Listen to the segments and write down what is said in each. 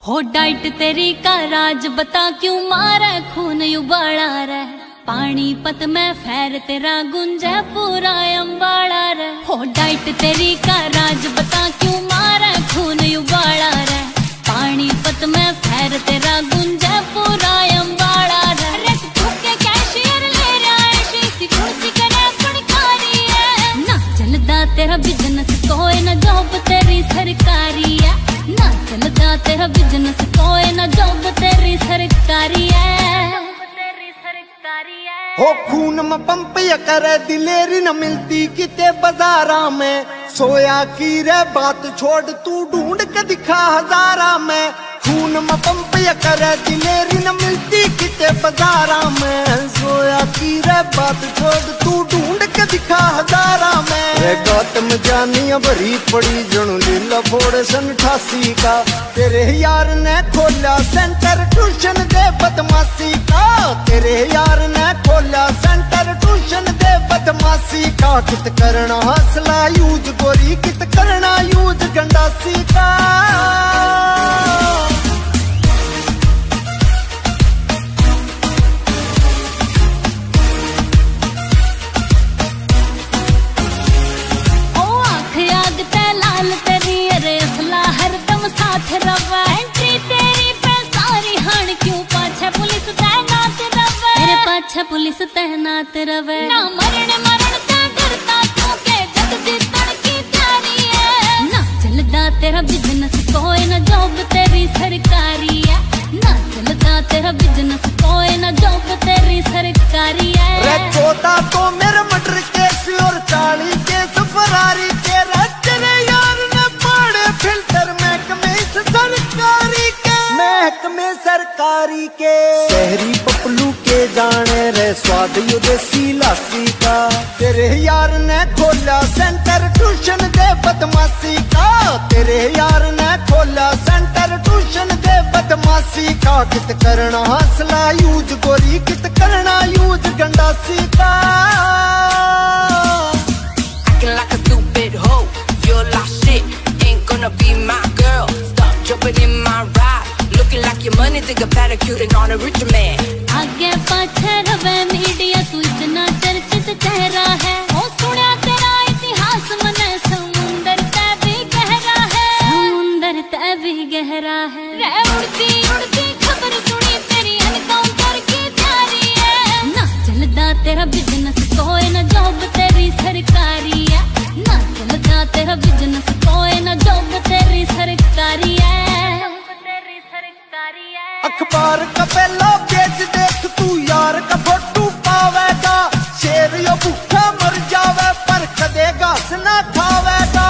हो डाइट तेरी का राज बता क्यों मारे खून उबाला रे। पानीपत में फैर तेरा गुंजे पूरा अम्बाड़ा रे। हो डाइट तेरी का राज बता क्यों मारे खून उबाला रे। पानीपत में फैर तेरा गुंजे पूरा अम्बाड़ा रे। अरे तू के कैशियर ले रहा है शीशी कुर्सी करे फड़कारी है। ना चलदा तेरा बिजनेस कोई ना जॉब तेरी सरकारी है। ना चलदा तेरा बिजनेस कोई ना जॉब तेरी सरकारी है। हो खून में पंप या करे दिलेरी न मिलती किते बाजारा में। सोया की रे बात छोड़ तू ढूंढ के दिखा हजारा में। खून में पंप या करे दिलेरी न मिलती किते बाजारा में। सोया की रे बात छोड़ तू ढूंढ के दिखा हजारा में। रे गौतम जानिया भरी पड़ी जणु लीला फोड़ सन 88 का। तेरे यार ने खोला सेंटर ट्यूशन दे बदमाशी का। तेरे यार ने खोला सेंटर ट्यूशन दे बदमाशी का। कित करना हौसला यूज गोरी कित करना यूज गंडासी का। साथ रवा एंट्री तेरी पे सारी हाण क्यों पाछे पुलिस तैनात रवे। तेरे पाछे पुलिस तैनात रवे। ना मरण मरण का डरता तू के जग जीतन की तैयारी है। ना चलदा तेरा बिजनेस कोई ना जॉब तेरी सरकारी है। ना चलदा तेरा बिजनेस कोई ना जॉब तेरी सरकारी है। रे 14 तो मेरे मर्डर केस और 40 केस फरारी के। तेरे यार ने पाड़े फिल्टर सरकारी के। शहरी पपलू के जाने रे स्वाद यो देसी लासी का। तेरे यार ने खोला सेंटर ट्यूशन दे बदमाशी का। तेरे यार ने खोला सेंटर ट्यूशन दे बदमाशी का। कित करना हौसला यूज गोरी कित करना यूज गंडासी का। Acting like a stupid hoe, you're lost shit, ain't gonna be my girl. Stop jumping in my ride. Looking like your money, think I'm parachuting on a rich man. आगे पाछे रवे media तू इतना चर्चित चेहरा है। ओ सुना तेरा इतिहास मने समुंदर तै भी गहरा है। समुंदर तै भी गहरा है। रे उड़ती उड़ती खबर सुनी तेरी एनकाउंटर की तैयारी है। ना चलदा तेरा बिजनेस कोई ना जॉब तेरी सरकारी है। ना चलदा तेरा बिजनेस कोई ना जॉब तेरी सरकारी है। अखबार का पहला पेज देख तू यार का फोटो पावेगा। शेर यो भूखा मर जावे पर कदे घास ना खावेगा।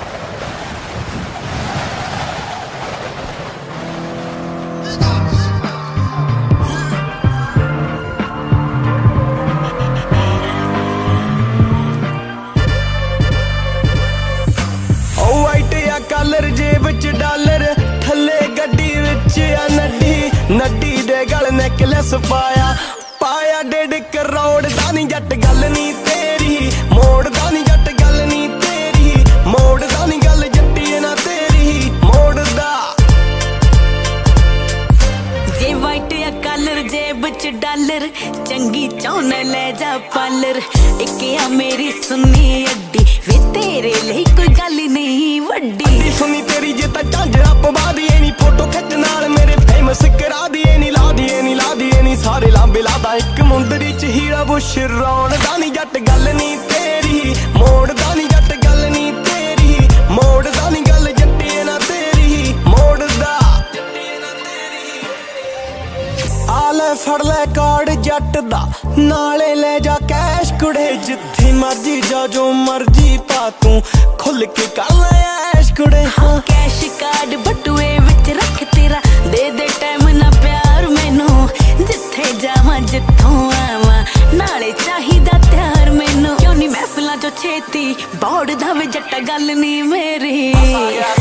ओ वाइट या कलर जेब च डॉलर थले गड्डी विच आ नड्डी। नड्डी दे गल नेकलेस पाया पाया 1.5 करोड़ दा नी जट गल नी तेरी। मोड़ दा नी जट गल नी तेरी। मोड़ दा नी गल जट्टी ना तेरी मोड़ दा। जे वाइट या कलर जेब च डॉलर चंगी चौन ले जा पालर। एक आ मेरी सुनी अड्डी वे तेरे लिए कोई गल नहीं वड्डी। सुनी तेरी जे ता झांझरा पवा दिए नी। फोटो खिच नाल मेरे फेमस करा दिए नी। ला दिए नी ला दिए नी सारे लांबे लादा। एक मुंदरी च हीरा बुश रौन दा नी जट गल नी तेरी। मोड़ दा नी जट गल नी तेरी। मोड़ दा नी गल जट्टी ना तेरी मोड़ दा। आले फड़ ले कार्ड जट दा नाले ले जा कैश कुड़े। जिथे मर्जी जा जो मर्जी पा तू खुल के कर ले ऐश कुड़े। हाँ कैश कार्ड बटुए विच रख तेरा दे दे टाइम ना प्यार मैनू। जिथे जावां जिथों आवां नाले चाहिदा त्यार मैनू। क्यों नी महफिलां चो छेती बौड़ दा वे जट्टा गल नी मेरी।